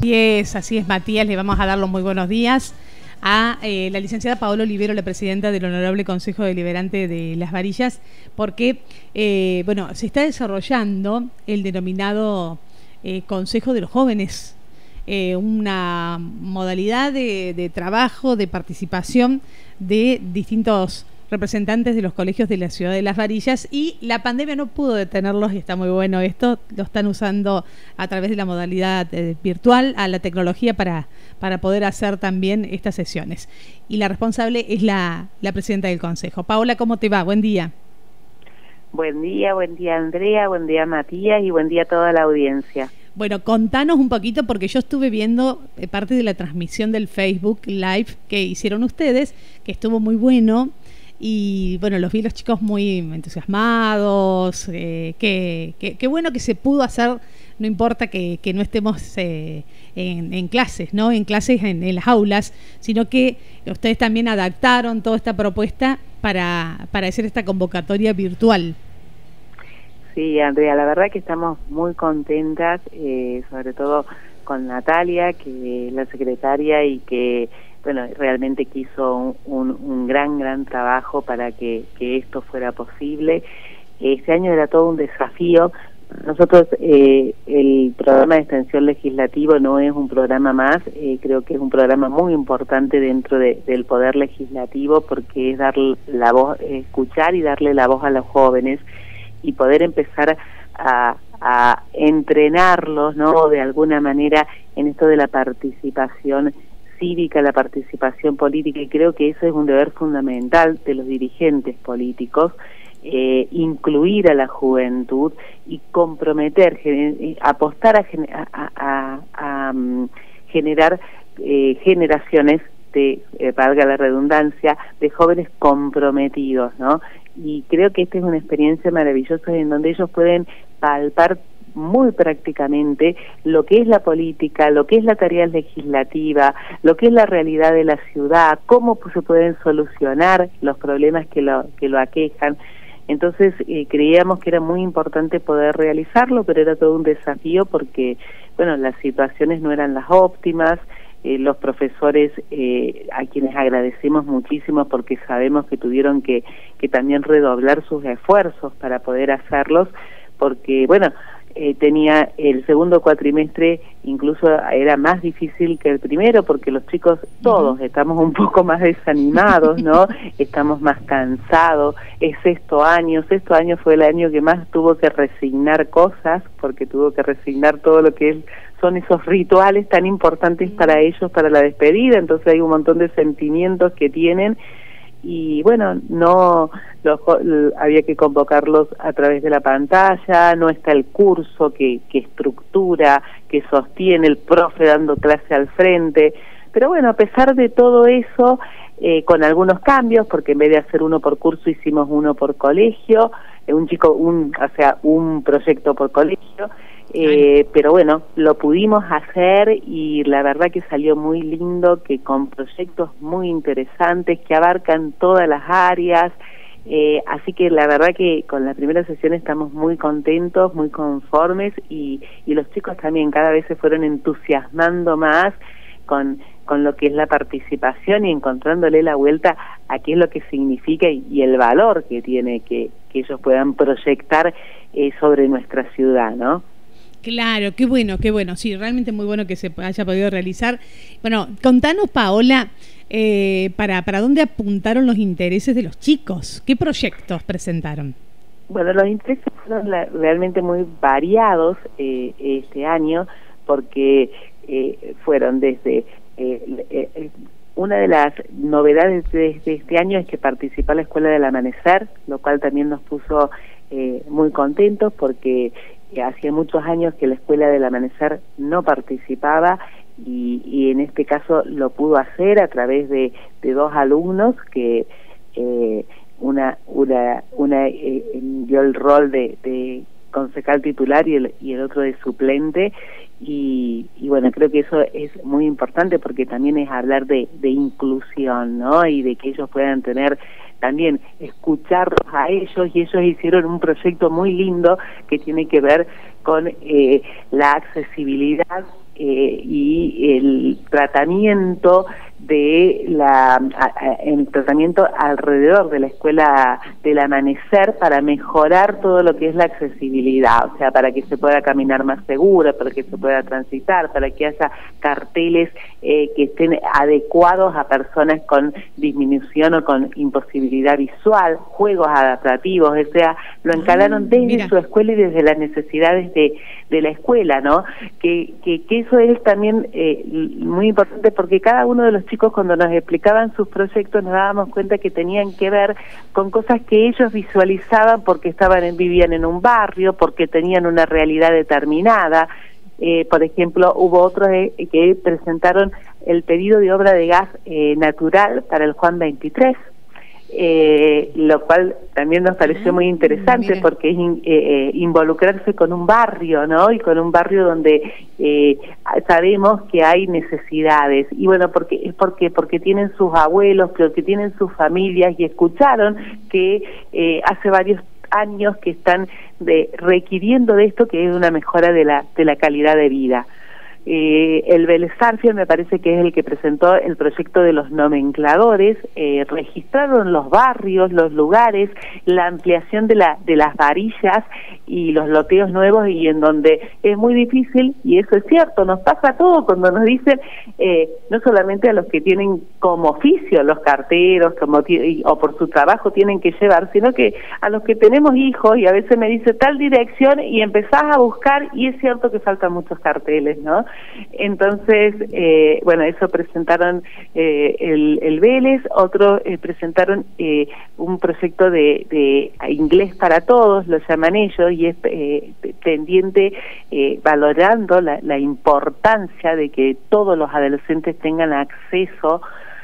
Así es, Matías, le vamos a dar los muy buenos días a la licenciada Paola Olivero, la presidenta del Honorable Consejo Deliberante de Las Varillas, porque se está desarrollando el denominado Consejo de los Jóvenes, una modalidad de trabajo, de participación de distintos representantes de los colegios de la ciudad de Las Varillas, y la pandemia no pudo detenerlos, y está muy bueno esto. Lo están usando a través de la modalidad virtual, a la tecnología para poder hacer también estas sesiones. Y la responsable es la presidenta del consejo. Paola, ¿cómo te va? Buen día. Buen día Andrea, buen día Matías y buen día a toda la audiencia. Bueno, contanos un poquito, porque yo estuve viendo parte de la transmisión del Facebook Live que hicieron ustedes, que estuvo muy bueno. Y bueno, los vi los chicos muy entusiasmados, qué bueno que se pudo hacer, no importa que no estemos en clases, ¿no? En clases en las aulas, sino que ustedes también adaptaron toda esta propuesta para hacer esta convocatoria virtual. Sí, Andrea, la verdad que estamos muy contentas, sobre todo con Natalia, que es la secretaria, y que realmente que hizo un gran trabajo para que esto fuera posible. Este año era todo un desafío. Nosotros, el programa de extensión legislativo no es un programa más, creo que es un programa muy importante dentro del Poder Legislativo, porque es dar la voz, escuchar y darle la voz a los jóvenes y poder empezar a entrenarlos, ¿no?, de alguna manera en esto de la participación cívica, la participación política, y creo que eso es un deber fundamental de los dirigentes políticos, incluir a la juventud y comprometer, apostar a generar generaciones de, valga la redundancia, de jóvenes comprometidos, ¿no? Y creo que esta es una experiencia maravillosa en donde ellos pueden palpar muy prácticamente lo que es la política, lo que es la tarea legislativa, lo que es la realidad de la ciudad, cómo se pueden solucionar los problemas que lo aquejan. Entonces creíamos que era muy importante poder realizarlo, pero era todo un desafío porque, las situaciones no eran las óptimas. Los profesores, a quienes agradecemos muchísimo porque sabemos que tuvieron que también redoblar sus esfuerzos para poder hacerlos, porque, tenía el segundo cuatrimestre, incluso era más difícil que el primero, porque los chicos todos estamos un poco más desanimados, ¿no? Estamos más cansados. Es sexto año fue el año que más tuvo que resignar cosas, porque tuvo que resignar todo lo que son esos rituales tan importantes para ellos, para la despedida. Entonces hay un montón de sentimientos que tienen, y había que convocarlos a través de la pantalla, no está el curso que estructura, que sostiene el profe dando clase al frente, pero a pesar de todo eso, con algunos cambios, porque en vez de hacer uno por curso hicimos uno por colegio, un proyecto por colegio. Pero lo pudimos hacer, y la verdad que salió muy lindo, que con proyectos muy interesantes que abarcan todas las áreas, así que la verdad que con la primera sesión estamos muy contentos, muy conformes, y los chicos también cada vez se fueron entusiasmando más con lo que es la participación y encontrándole la vuelta a qué es lo que significa y el valor que tiene que ellos puedan proyectar sobre nuestra ciudad, ¿no? Claro, qué bueno, sí, realmente muy bueno que se haya podido realizar. Bueno, contanos, Paola, ¿para dónde apuntaron los intereses de los chicos? ¿Qué proyectos presentaron? Los intereses fueron realmente muy variados este año, porque fueron desde... una de las novedades de este año es que participó la Escuela del Amanecer, lo cual también nos puso muy contentos, porque hacía muchos años que la Escuela del Amanecer no participaba, y en este caso lo pudo hacer a través de dos alumnos que una dio el rol de concejal titular y el otro de suplente, y creo que eso es muy importante, porque también es hablar de inclusión, ¿no? Y de que ellos puedan tener también escucharlos a ellos, y ellos hicieron un proyecto muy lindo que tiene que ver con la accesibilidad y el tratamiento el tratamiento alrededor de la escuela del Amanecer para mejorar todo lo que es la accesibilidad, o sea, para que se pueda caminar más segura, para que se pueda transitar, para que haya carteles que estén adecuados a personas con disminución o con imposibilidad visual, juegos adaptativos, o sea, lo encalaron desde su escuela y desde las necesidades de la escuela, ¿no? Que eso es también muy importante, porque cada uno de los chicos, cuando nos explicaban sus proyectos, nos dábamos cuenta que tenían que ver con cosas que ellos visualizaban porque vivían en un barrio, porque tenían una realidad determinada. Por ejemplo, hubo otros que presentaron el pedido de obra de gas natural para el Juan 23, lo cual también nos pareció muy interesante, porque es involucrarse con un barrio, ¿no? Y con un barrio donde sabemos que hay necesidades, y bueno, porque tienen sus abuelos, porque tienen sus familias, y escucharon que hace varios años que están requiriendo de esto, que es una mejora de la calidad de vida. El Vélez Sarsfield me parece que es el que presentó el proyecto de los nomencladores. Registraron los barrios, los lugares, la ampliación de las varillas y los loteos nuevos, y en donde es muy difícil, y eso es cierto, nos pasa a todos cuando nos dicen, no solamente a los que tienen como oficio los carteros, o por su trabajo tienen que llevar, sino que a los que tenemos hijos, y a veces me dice tal dirección y empezás a buscar, y es cierto que faltan muchos carteles, ¿no? Entonces, bueno, eso presentaron el Vélez. Otros presentaron un proyecto de inglés para todos, lo llaman ellos, y es pendiente, valorando la importancia de que todos los adolescentes tengan acceso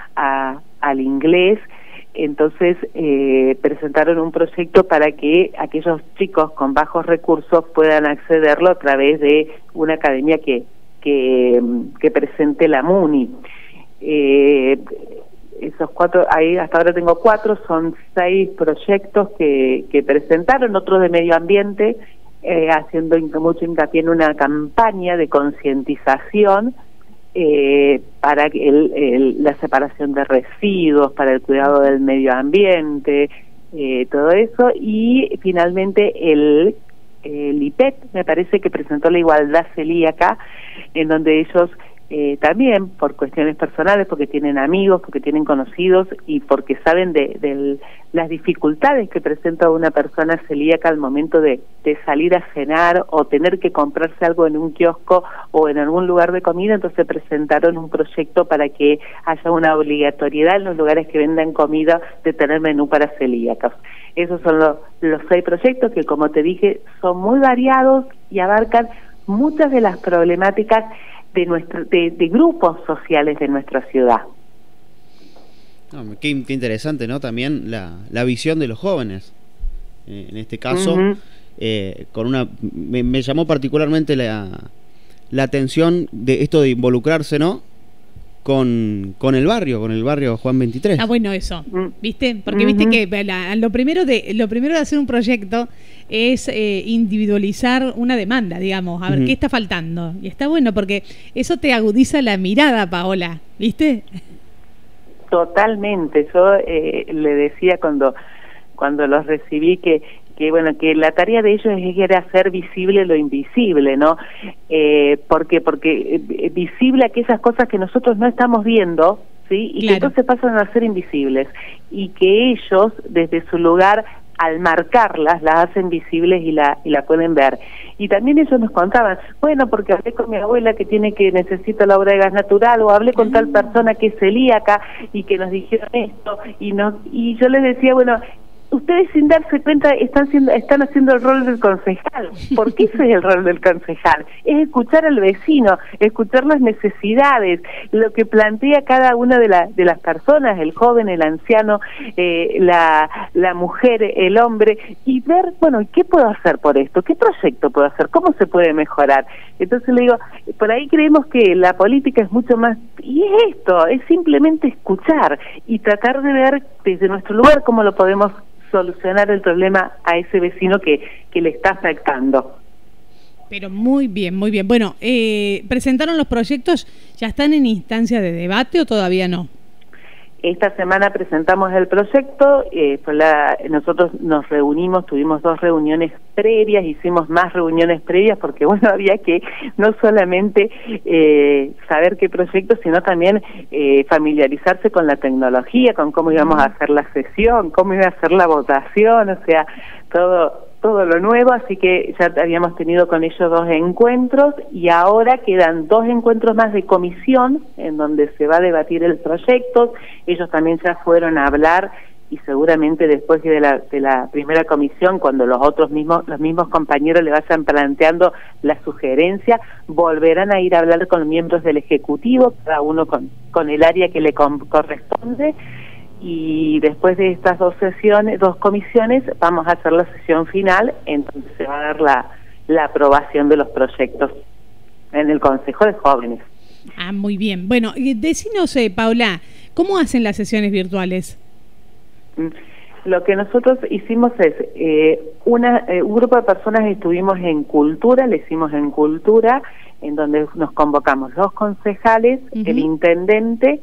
al inglés. Entonces presentaron un proyecto para que aquellos chicos con bajos recursos puedan accederlo a través de una academia que presente la MUNI. Esos 4, ahí hasta ahora tengo 4, son 6 proyectos que presentaron, otros de medio ambiente, haciendo mucho hincapié en una campaña de concientización para la separación de residuos, para el cuidado del medio ambiente, todo eso. Y finalmente el IPET me parece que presentó la igualdad celíaca, en donde ellos también, por cuestiones personales, porque tienen amigos, porque tienen conocidos, y porque saben de las dificultades que presenta una persona celíaca al momento de salir a cenar o tener que comprarse algo en un kiosco o en algún lugar de comida. Entonces presentaron un proyecto para que haya una obligatoriedad en los lugares que vendan comida de tener menú para celíacos. Esos son los 6 proyectos que, como te dije, son muy variados y abarcan muchas de las problemáticas de grupos sociales de nuestra ciudad. Qué interesante, ¿no? También la visión de los jóvenes. En este caso, me llamó particularmente la atención de esto de involucrarse, ¿no? Con el barrio Juan 23. Ah, bueno, eso, ¿viste? Porque viste que lo primero de hacer un proyecto es individualizar una demanda, digamos, a ver qué está faltando. Y está bueno porque eso te agudiza la mirada, Paola, ¿viste? Totalmente. Yo le decía cuando los recibí que bueno, que la tarea de ellos era hacer visible lo invisible, ¿no? Porque visible aquellas cosas que nosotros no estamos viendo, ¿sí? Y claro, que entonces pasan a ser invisibles, y que ellos, desde su lugar, al marcarlas, las hacen visibles y la pueden ver. Y también ellos nos contaban, bueno, porque hablé con mi abuela que necesita la obra de gas natural, o hablé con tal persona que es celíaca y que nos dijeron esto, y yo les decía, bueno, ustedes sin darse cuenta están haciendo el rol del concejal. ¿Por qué ese es el rol del concejal? Es escuchar al vecino, escuchar las necesidades, lo que plantea cada una de las personas, el joven, el anciano, la mujer, el hombre, y ver, bueno, ¿qué puedo hacer por esto? ¿Qué proyecto puedo hacer? ¿Cómo se puede mejorar? Entonces le digo, por ahí creemos que la política es mucho más, y es esto, es simplemente escuchar y tratar de ver desde nuestro lugar cómo lo podemos solucionar el problema a ese vecino que le está afectando. Pero muy bien, muy bien. Bueno, ¿presentaron los proyectos? ¿Ya están en instancia de debate o todavía no? Esta semana presentamos el proyecto, nosotros nos reunimos, tuvimos 2 reuniones previas, hicimos más reuniones previas porque bueno, había que no solamente saber qué proyecto, sino también familiarizarse con la tecnología, con cómo íbamos a hacer la sesión, cómo iba a ser la votación, o sea, todo lo nuevo, así que ya habíamos tenido con ellos 2 encuentros y ahora quedan 2 encuentros más de comisión en donde se va a debatir el proyecto. Ellos también ya fueron a hablar y seguramente después de la primera comisión, cuando los mismos compañeros le vayan planteando la sugerencia, volverán a ir a hablar con los miembros del Ejecutivo, cada uno con el área que le corresponde. Y después de estas 2 comisiones, vamos a hacer la sesión final, entonces se va a dar la aprobación de los proyectos en el Consejo de Jóvenes. Ah, muy bien. Bueno, decinos, Paula, ¿cómo hacen las sesiones virtuales? Lo que nosotros hicimos es, un grupo de personas estuvimos en Cultura, le hicimos en Cultura, en donde nos convocamos los concejales, el intendente,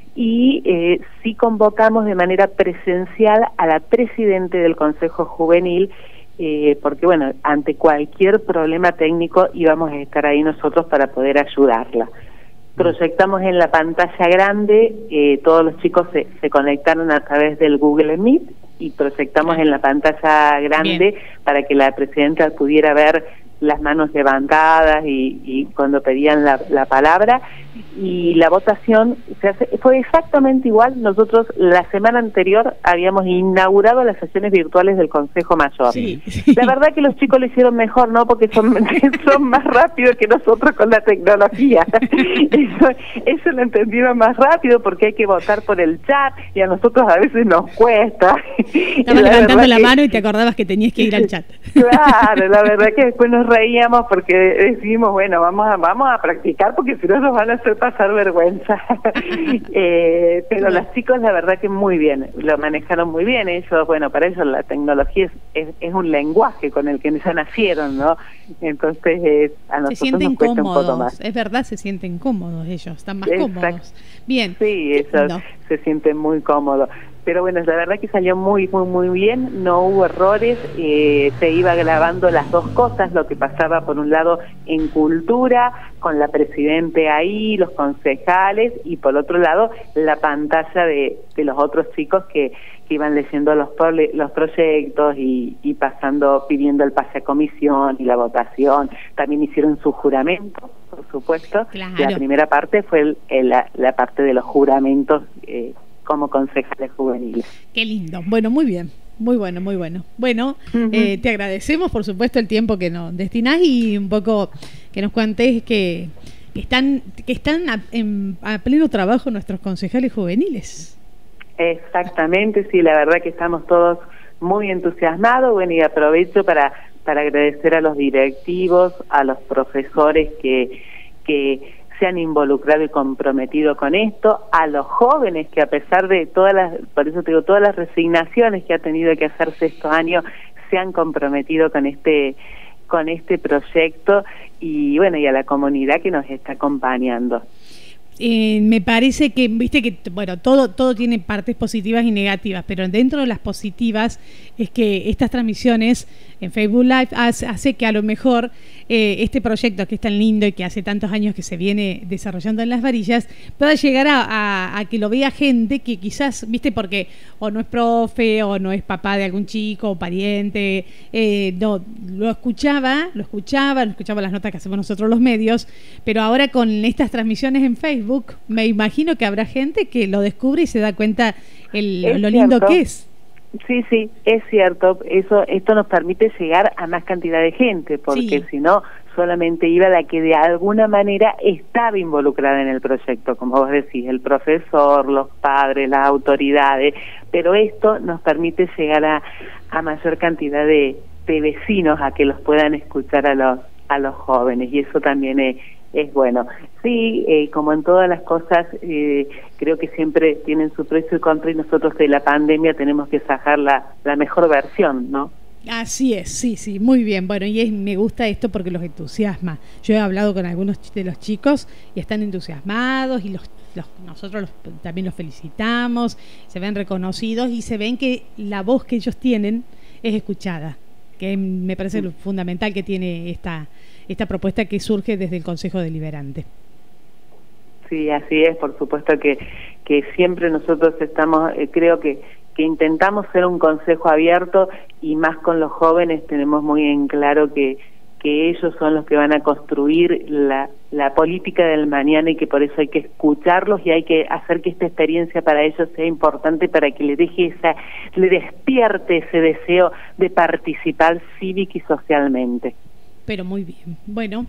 y sí convocamos de manera presencial a la presidente del Consejo Juvenil, porque bueno, ante cualquier problema técnico íbamos a estar ahí nosotros para poder ayudarla. Proyectamos en la pantalla grande, todos los chicos se conectaron a través del Google Meet y proyectamos en la pantalla grande para que la presidenta pudiera ver las manos levantadas y cuando pedían la palabra, y la votación fue exactamente igual. Nosotros la semana anterior habíamos inaugurado las sesiones virtuales del Consejo Mayor. Sí. La verdad que los chicos lo hicieron mejor, ¿no? Porque son más rápidos que nosotros con la tecnología. Eso lo entendieron más rápido porque hay que votar por el chat y a nosotros a veces nos cuesta. Estabas levantando la mano y te acordabas que tenías que ir al chat. Claro, la verdad que después nos reíamos porque decimos, bueno, vamos a practicar porque si no nos van a hacer pasar vergüenza. Pero los chicos la verdad que muy bien, lo manejaron muy bien. Ellos, bueno, para ellos la tecnología es un lenguaje con el que ya nacieron, ¿no? Entonces a nosotros se sienten nos cuesta cómodos, un poco más. Es verdad, se sienten cómodos ellos, están más cómodos. Bien. Sí, ellos se sienten muy cómodos. Pero bueno, la verdad que salió muy bien, no hubo errores, se iba grabando las 2 cosas, lo que pasaba por un lado en Cultura, con la presidente ahí, los concejales, y por otro lado la pantalla de los otros chicos que iban leyendo los proyectos y pasando, pidiendo el pase a comisión y la votación. También hicieron su juramento, por supuesto. Claro. La primera parte fue la parte de los juramentos como concejales juveniles. Qué lindo. Bueno, muy bien. Muy bueno, muy bueno. Bueno, te agradecemos, por supuesto, el tiempo que nos destinás y un poco que nos cuentes que están a pleno trabajo nuestros concejales juveniles. Exactamente, sí, la verdad que estamos todos muy entusiasmados. Bueno, y aprovecho para agradecer a los directivos, a los profesores que se han involucrado y comprometido con esto, a los jóvenes que a pesar de por eso te digo, todas las resignaciones que ha tenido que hacerse estos años, se han comprometido con este proyecto, y bueno, y a la comunidad que nos está acompañando. Me parece que, viste que, bueno, todo tiene partes positivas y negativas, pero dentro de las positivas es que estas transmisiones en Facebook Live hace que a lo mejor este proyecto que es tan lindo y que hace tantos años que se viene desarrollando en Las Varillas pueda llegar a que lo vea gente que quizás, viste, porque o no es profe o no es papá de algún chico o pariente, no, lo escuchaba las notas que hacemos nosotros los medios, pero ahora con estas transmisiones en Facebook me imagino que habrá gente que lo descubre y se da cuenta lo lindo que es. Sí, sí, es cierto. Esto nos permite llegar a más cantidad de gente, porque Sí. si no, solamente iba la que de alguna manera estaba involucrada en el proyecto, como vos decís, el profesor, los padres, las autoridades, pero esto nos permite llegar a mayor cantidad de vecinos a que los puedan escuchar a los jóvenes, y eso también es bueno. Sí, como en todas las cosas, creo que siempre tienen su precio y contra, y nosotros de la pandemia tenemos que sacar la mejor versión, ¿no? Así es, sí, sí, muy bien. Bueno, y me gusta esto porque los entusiasma. Yo he hablado con algunos de los chicos y están entusiasmados, y nosotros también los felicitamos, se ven reconocidos y se ven que la voz que ellos tienen es escuchada, que me parece lo fundamental que tiene esta propuesta que surge desde el Consejo Deliberante. Sí, así es, por supuesto que siempre nosotros estamos, creo que intentamos ser un consejo abierto, y más con los jóvenes tenemos muy en claro que ellos son los que van a construir la política del mañana, y que por eso hay que escucharlos y hay que hacer que esta experiencia para ellos sea importante, para que le despierte ese deseo de participar cívica y socialmente. Pero muy bien. Bueno,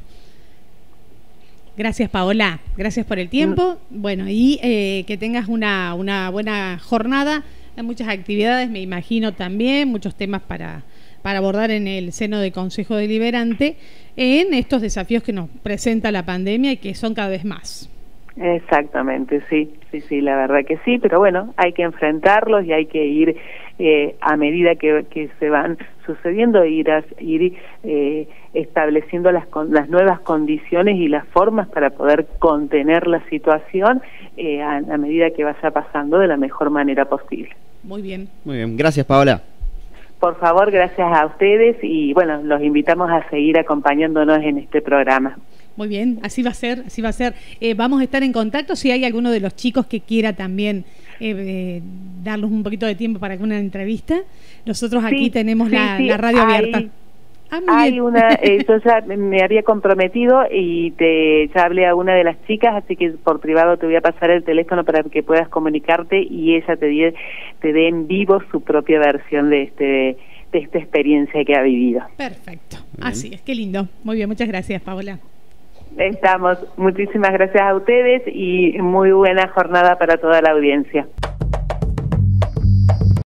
gracias, Paola, gracias por el tiempo. Bueno, y que tengas una buena jornada. Hay muchas actividades, me imagino, también muchos temas para abordar en el seno del Consejo Deliberante en estos desafíos que nos presenta la pandemia y que son cada vez más. Exactamente, sí, la verdad que sí, pero bueno, hay que enfrentarlos y hay que ir a medida que se van sucediendo, ir estableciendo las nuevas condiciones y las formas para poder contener la situación a medida que vaya pasando de la mejor manera posible. Muy bien. Muy bien, gracias, Paola. Por favor, gracias a ustedes, y bueno, los invitamos a seguir acompañándonos en este programa. Muy bien, así va a ser, así va a ser. Vamos a estar en contacto si hay alguno de los chicos que quiera también darnos un poquito de tiempo para una entrevista. Nosotros aquí tenemos la radio abierta. Hay una, yo ya me había comprometido y ya hablé a una de las chicas, así que por privado te voy a pasar el teléfono para que puedas comunicarte y ella te dé en vivo su propia versión de esta experiencia que ha vivido. Perfecto, así es, qué lindo. Muy bien, muchas gracias, Paola. Muchísimas gracias a ustedes y muy buena jornada para toda la audiencia.